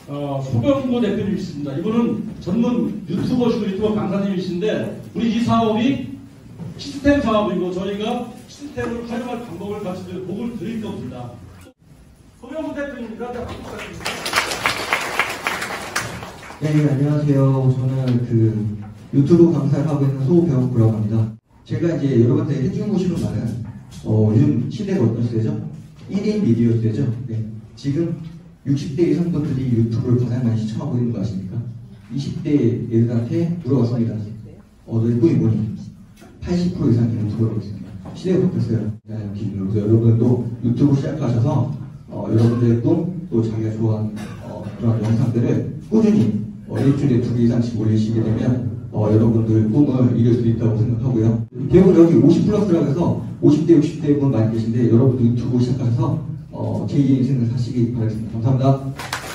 소병구 대표님이십니다. 이분은 전문 유튜버시고 유튜버 강사님이신데 우리 이 사업이 시스템 사업이고 저희가 시스템을 활용할 방법을 같이 보고를 드릴 겁니다. 소병구 대표님입니다. 네, 안녕하세요. 저는 유튜브 강사를 하고 있는 소병구라고 합니다. 제가 이제 여러분들 해주시는 말은 요즘 시대가 어떤 시대죠? 1인 미디어 시대죠. 네. 지금 60대 이상 분들이 유튜브를 가장 많이 시청하고 있는 거 아십니까? 20대 애들한테 물어봤습니다. 너희 꿈이 뭐니? 80% 이상이 유튜브를 하고 있습니다. 시대가 바뀌었어요. 그래서 여러분도 유튜브 시작하셔서 여러분들의 꿈, 또 자기가 좋아하는 그런 영상들을 꾸준히 일주일에 2개 이상씩 올리시게 되면 여러분들 꿈을 이룰 수 있다고 생각하고요. 대부분 여기 50+라고 해서 50대, 60대 분 많이 계신데 여러분도 유튜브 시작하셔서 제2의 인생을 사시기 바라겠습니다. 감사합니다.